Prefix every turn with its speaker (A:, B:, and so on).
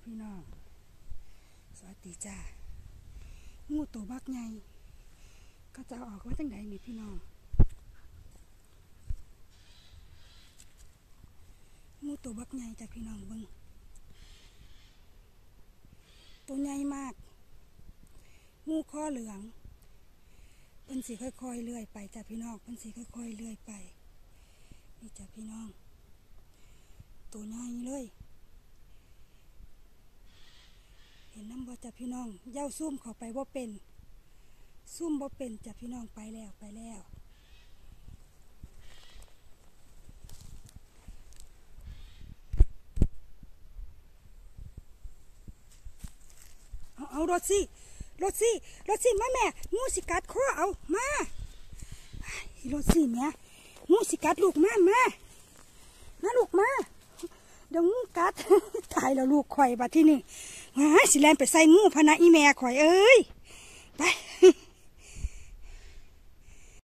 A: พี่น้องสวัสดีจ้างูตัวบักใหญ่ก็จะออกมาตั้งไหนนี่พี่น้องงูตัวบักใหญ่จ้าพี่น้องเบิ่งตัวใหญ่มากงูข้อเหลืองเป็นสีค่อยๆเลื่อยไปจ้าพี่น้องเป็นสีค่อยๆเลื่อยไปนี่จ้าพี่น้องตัวใหญ่เลยเห็นน้ำบ่จ้าพี่น้องเย้าซุ่มเข้าไปว่าเป็นซุ่มบ่เป็นจ้าพี่น้องไปแล้วเอารถสิมาแม่งูสิกัดคอเอามารถสิแม่งูสิกัดลูกมาลูกมาเดี๋ยวงูกัด ตายแล้วลูกข่อยบัดที่นี่สิแลนไปใส่งูพนะอีแม่ข่อยเอ้ยไป